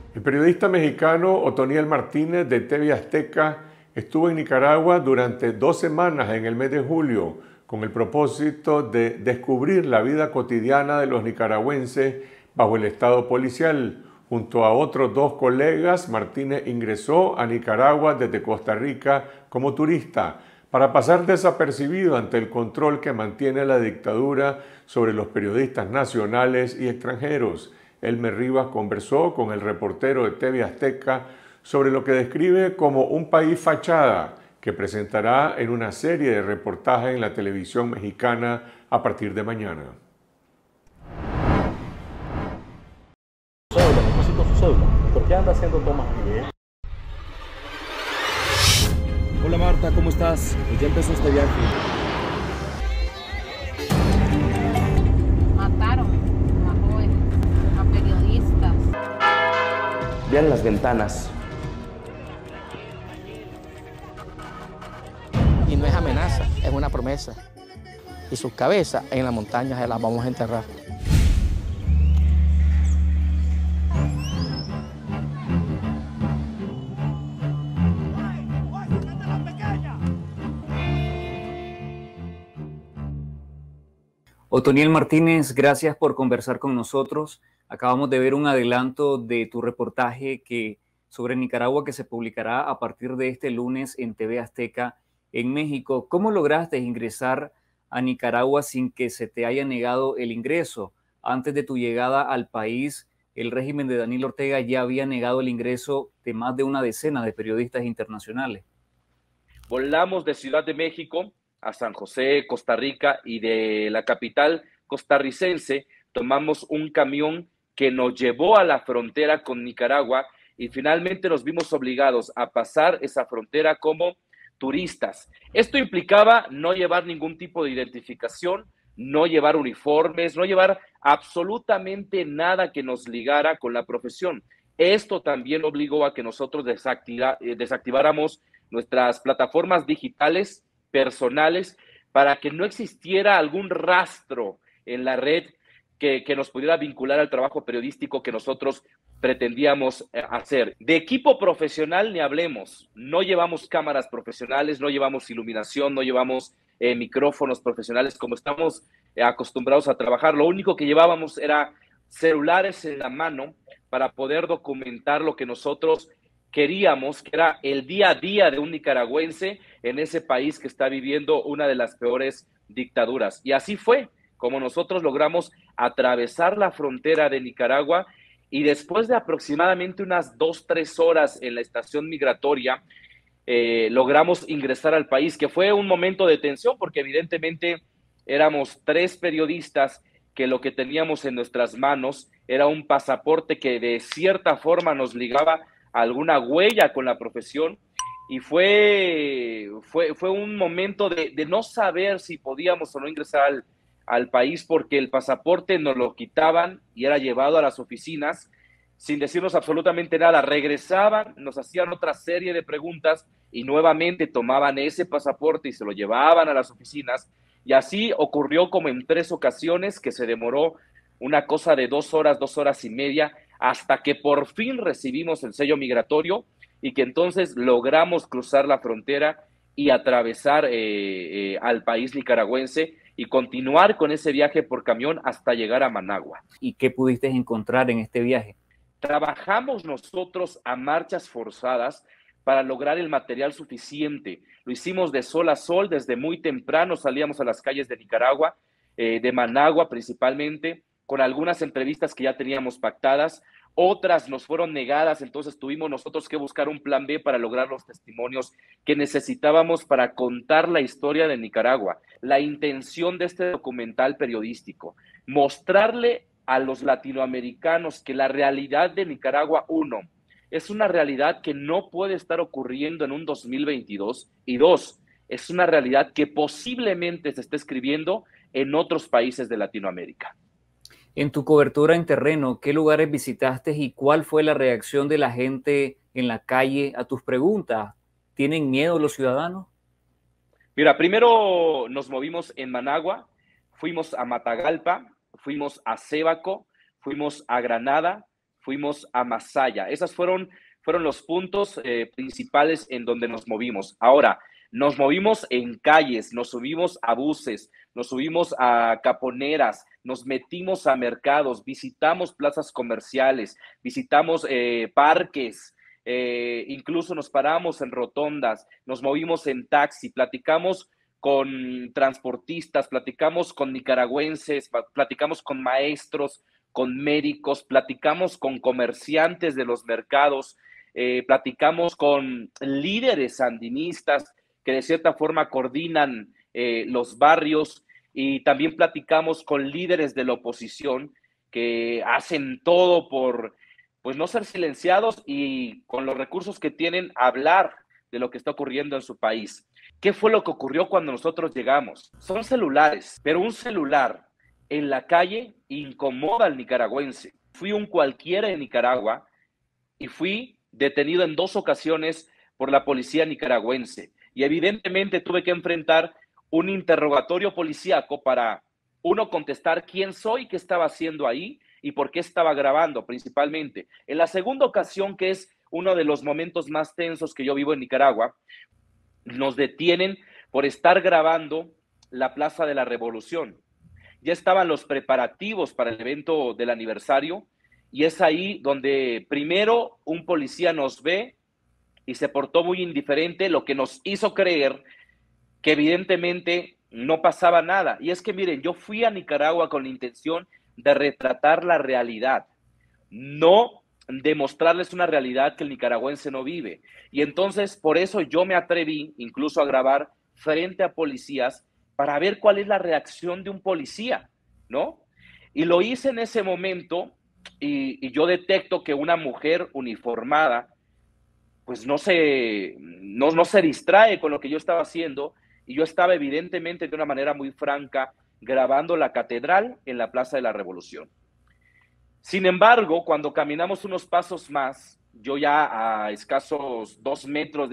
El periodista mexicano Otoniel Martínez de TV Azteca estuvo en Nicaragua durante 2 semanas en el mes de julio con el propósito de descubrir la vida cotidiana de los nicaragüenses bajo el estado policial. Junto a otros 2 colegas, Martínez ingresó a Nicaragua desde Costa Rica como turista para pasar desapercibido ante el control que mantiene la dictadura sobre los periodistas nacionales y extranjeros. Elmer Rivas conversó con el reportero de TV Azteca sobre lo que describe como un país fachada que presentará en una serie de reportajes en la televisión mexicana a partir de mañana. Necesito su cédula. ¿Por qué anda haciendo tomas aquí? Hola Marta, ¿cómo estás? Pues ya empezó este viaje. Mataron a jóvenes, a periodistas. Vean las ventanas. Y no es amenaza, es una promesa. Y sus cabezas en la montaña se las vamos a enterrar. Otoniel Martínez, gracias por conversar con nosotros. Acabamos de ver un adelanto de tu reportaje sobre Nicaragua que se publicará a partir de este lunes en TV Azteca en México. ¿Cómo lograste ingresar a Nicaragua sin que se te haya negado el ingreso? Antes de tu llegada al país, el régimen de Daniel Ortega ya había negado el ingreso de más de una decena de periodistas internacionales. Volamos de Ciudad de México a San José, Costa Rica, y de la capital costarricense tomamos un camión que nos llevó a la frontera con Nicaragua y finalmente nos vimos obligados a pasar esa frontera como turistas. Esto implicaba no llevar ningún tipo de identificación, no llevar uniformes, no llevar absolutamente nada que nos ligara con la profesión. Esto también obligó a que nosotros desactiváramos nuestras plataformas digitales personales para que no existiera algún rastro en la red que nos pudiera vincular al trabajo periodístico que nosotros pretendíamos hacer. De equipo profesional ni hablemos, no llevamos cámaras profesionales, no llevamos iluminación, no llevamos micrófonos profesionales como estamos acostumbrados a trabajar. Lo único que llevábamos era celulares en la mano para poder documentar lo que nosotros queríamos, que era el día a día de un nicaragüense en ese país que está viviendo una de las peores dictaduras. Y así fue como nosotros logramos atravesar la frontera de Nicaragua y después de aproximadamente unas 2-3 horas en la estación migratoria, logramos ingresar al país, que fue un momento de tensión porque evidentemente éramos 3 periodistas que lo que teníamos en nuestras manos era un pasaporte que de cierta forma nos ligaba alguna huella con la profesión y fue un momento de no saber si podíamos o no ingresar al país porque el pasaporte nos lo quitaban y era llevado a las oficinas sin decirnos absolutamente nada. Regresaban, nos hacían otra serie de preguntas y nuevamente tomaban ese pasaporte y se lo llevaban a las oficinas y así ocurrió como en 3 ocasiones que se demoró una cosa de 2 horas, 2 horas y media hasta que por fin recibimos el sello migratorio y que entonces logramos cruzar la frontera y atravesar al país nicaragüense y continuar con ese viaje por camión hasta llegar a Managua. ¿Y qué pudiste encontrar en este viaje? Trabajamos nosotros a marchas forzadas para lograr el material suficiente. Lo hicimos de sol a sol, desde muy temprano salíamos a las calles de Nicaragua, de Managua principalmente, con algunas entrevistas que ya teníamos pactadas, otras nos fueron negadas, entonces tuvimos nosotros que buscar un plan B para lograr los testimonios que necesitábamos para contar la historia de Nicaragua. La intención de este documental periodístico, mostrarle a los latinoamericanos que la realidad de Nicaragua, uno, es una realidad que no puede estar ocurriendo en un 2022 y dos, es una realidad que posiblemente se esté escribiendo en otros países de Latinoamérica. En tu cobertura en terreno, ¿qué lugares visitaste y cuál fue la reacción de la gente en la calle a tus preguntas? ¿Tienen miedo los ciudadanos? Mira, primero nos movimos en Managua, fuimos a Matagalpa, fuimos a Sébaco, fuimos a Granada, fuimos a Masaya. Esos fueron los puntos principales en donde nos movimos. Ahora, nos movimos en calles, nos subimos a buses, nos subimos a caponeras, nos metimos a mercados, visitamos plazas comerciales, visitamos parques, incluso nos paramos en rotondas, nos movimos en taxi, platicamos con transportistas, platicamos con nicaragüenses, platicamos con maestros, con médicos, platicamos con comerciantes de los mercados, platicamos con líderes sandinistas que de cierta forma coordinan los barrios, y también platicamos con líderes de la oposición que hacen todo por pues no ser silenciados y con los recursos que tienen hablar de lo que está ocurriendo en su país. ¿Qué fue lo que ocurrió cuando nosotros llegamos? Son celulares, pero un celular en la calle incomoda al nicaragüense. Fui un cualquiera en Nicaragua y fui detenido en 2 ocasiones por la policía nicaragüense. Y evidentemente tuve que enfrentar un interrogatorio policíaco para, uno, contestar quién soy, qué estaba haciendo ahí y por qué estaba grabando principalmente. En la segunda ocasión, que es uno de los momentos más tensos que yo vivo en Nicaragua, nos detienen por estar grabando la Plaza de la Revolución. Ya estaban los preparativos para el evento del aniversario y es ahí donde primero un policía nos ve y se portó muy indiferente, lo que nos hizo creer que evidentemente no pasaba nada. Y es que miren, yo fui a Nicaragua con la intención de retratar la realidad, no demostrarles una realidad que el nicaragüense no vive. Y entonces por eso yo me atreví incluso a grabar frente a policías para ver cuál es la reacción de un policía, ¿no? Y lo hice en ese momento y yo detecto que una mujer uniformada pues no se distrae con lo que yo estaba haciendo, y yo estaba evidentemente de una manera muy franca grabando la catedral en la Plaza de la Revolución. Sin embargo, cuando caminamos unos pasos más, yo ya a escasos 2 metros de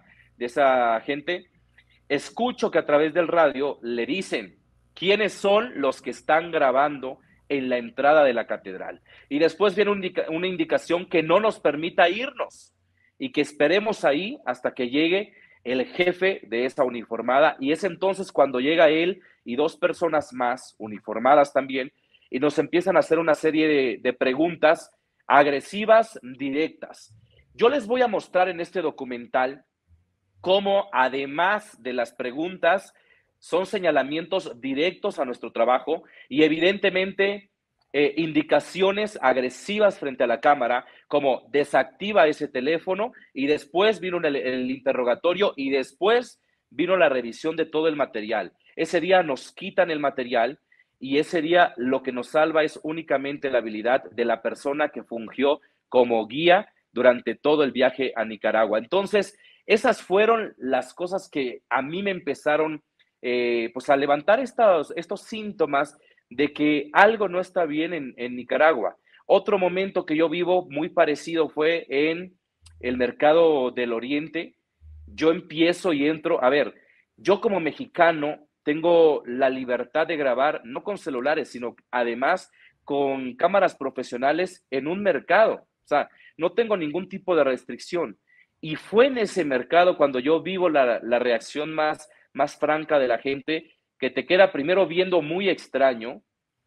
esa gente, escucho que a través del radio le dicen quiénes son los que están grabando en la entrada de la catedral. Y después viene una indicación que no nos permita irnos y que esperemos ahí hasta que llegue el jefe de esa uniformada, y es entonces cuando llega él y 2 personas más, uniformadas también, y nos empiezan a hacer una serie de preguntas agresivas, directas. Yo les voy a mostrar en este documental cómo, además de las preguntas, son señalamientos directos a nuestro trabajo y evidentemente indicaciones agresivas frente a la cámara, como desactiva ese teléfono, y después vino el interrogatorio y después vino la revisión de todo el material. Ese día nos quitan el material y ese día lo que nos salva es únicamente la habilidad de la persona que fungió como guía durante todo el viaje a Nicaragua. Entonces, esas fueron las cosas que a mí me empezaron pues a levantar estos síntomas de que algo no está bien en Nicaragua. Otro momento que yo vivo muy parecido fue en el mercado del Oriente. Yo empiezo y entro, a ver, yo como mexicano tengo la libertad de grabar, no con celulares, sino además con cámaras profesionales en un mercado. O sea, no tengo ningún tipo de restricción. Y fue en ese mercado cuando yo vivo la reacción más franca de la gente, que te queda primero viendo muy extraño,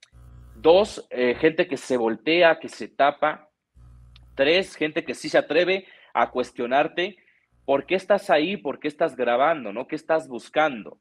2, gente que se voltea, que se tapa, 3, gente que sí se atreve a cuestionarte por qué estás ahí, por qué estás grabando, ¿no? ¿Qué estás buscando?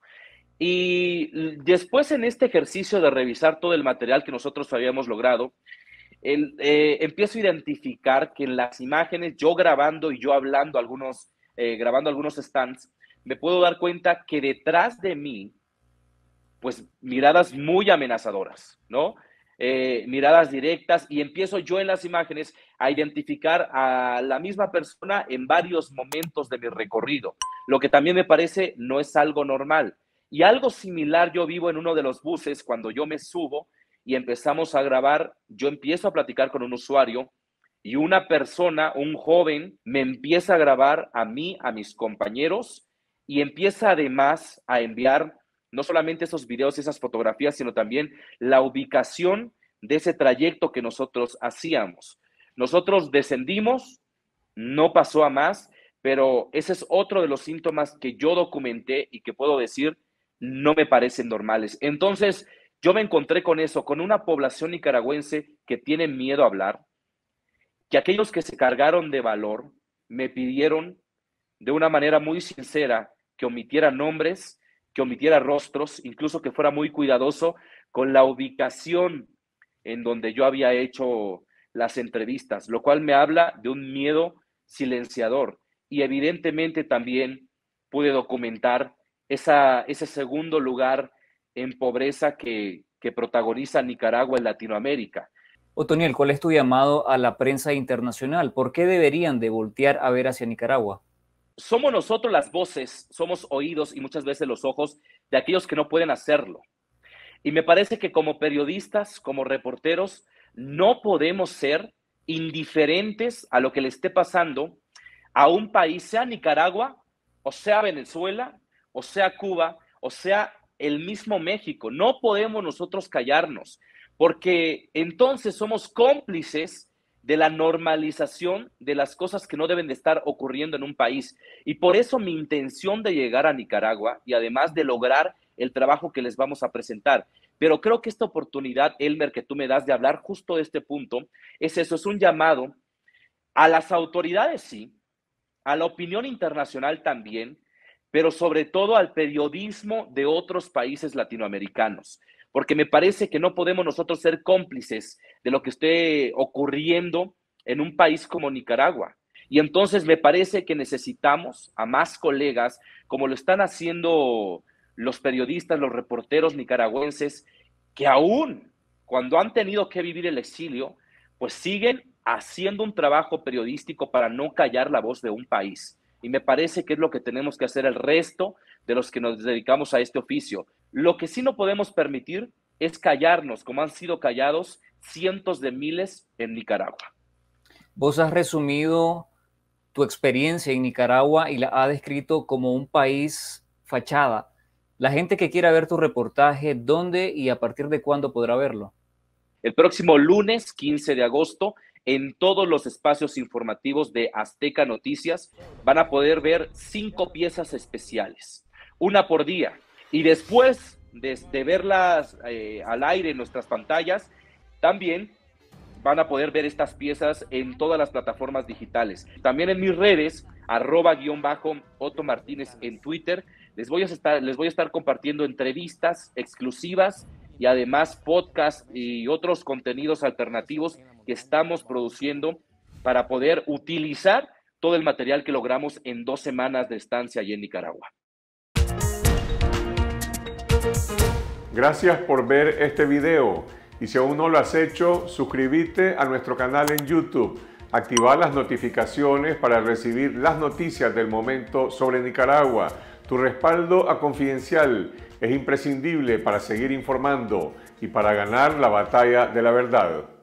Y después, en este ejercicio de revisar todo el material que nosotros habíamos logrado, empiezo a identificar que en las imágenes, yo grabando y yo hablando grabando algunos stands, me puedo dar cuenta que detrás de mí, pues miradas muy amenazadoras, ¿no? Miradas directas, y empiezo yo en las imágenes a identificar a la misma persona en varios momentos de mi recorrido, lo que también me parece no es algo normal. Y algo similar yo vivo en uno de los buses cuando yo me subo y empezamos a grabar. Yo empiezo a platicar con un usuario y una persona, un joven, me empieza a grabar a mí, a mis compañeros, y empieza además a enviar no solamente esos videos y esas fotografías, sino también la ubicación de ese trayecto que nosotros hacíamos. Nosotros descendimos, no pasó a más, pero ese es otro de los síntomas que yo documenté y que puedo decir no me parecen normales. Entonces, yo me encontré con eso, con una población nicaragüense que tiene miedo a hablar, que aquellos que se cargaron de valor me pidieron de una manera muy sincera que omitiera nombres, que omitiera rostros, incluso que fuera muy cuidadoso con la ubicación en donde yo había hecho las entrevistas, lo cual me habla de un miedo silenciador. Y evidentemente también pude documentar ese segundo lugar en pobreza que protagoniza Nicaragua en Latinoamérica. Otoniel, ¿cuál es tu llamado a la prensa internacional? ¿Por qué deberían de voltear a ver hacia Nicaragua? Somos nosotros las voces, somos oídos y muchas veces los ojos de aquellos que no pueden hacerlo. Y me parece que como periodistas, como reporteros, no podemos ser indiferentes a lo que le esté pasando a un país, sea Nicaragua, o sea Venezuela, o sea Cuba, o sea el mismo México. No podemos nosotros callarnos, porque entonces somos cómplices de la normalización de las cosas que no deben de estar ocurriendo en un país. Y por eso mi intención de llegar a Nicaragua y además de lograr el trabajo que les vamos a presentar. Pero creo que esta oportunidad, Elmer, que tú me das de hablar justo de este punto, es eso, es un llamado a las autoridades, sí, a la opinión internacional también, pero sobre todo al periodismo de otros países latinoamericanos, porque me parece que no podemos nosotros ser cómplices de lo que esté ocurriendo en un país como Nicaragua. Y entonces me parece que necesitamos a más colegas, como lo están haciendo los periodistas, los reporteros nicaragüenses, que aún cuando han tenido que vivir el exilio, pues siguen haciendo un trabajo periodístico para no callar la voz de un país. Y me parece que es lo que tenemos que hacer el resto de los que nos dedicamos a este oficio. Lo que sí no podemos permitir es callarnos, como han sido callados cientos de miles en Nicaragua. Vos has resumido tu experiencia en Nicaragua y la has descrito como un país fachada. La gente que quiera ver tu reportaje, ¿dónde y a partir de cuándo podrá verlo? El próximo lunes 15 de agosto, en todos los espacios informativos de Azteca Noticias, van a poder ver 5 piezas especiales, una por día. Y después de verlas al aire en nuestras pantallas, también van a poder ver estas piezas en todas las plataformas digitales. También en mis redes, @Otto Martínez en Twitter, les voy a estar compartiendo entrevistas exclusivas y además podcast y otros contenidos alternativos que estamos produciendo para poder utilizar todo el material que logramos en 2 semanas de estancia allí en Nicaragua. Gracias por ver este video y si aún no lo has hecho, suscríbete a nuestro canal en YouTube, activa las notificaciones para recibir las noticias del momento sobre Nicaragua. Tu respaldo a Confidencial es imprescindible para seguir informando y para ganar la batalla de la verdad.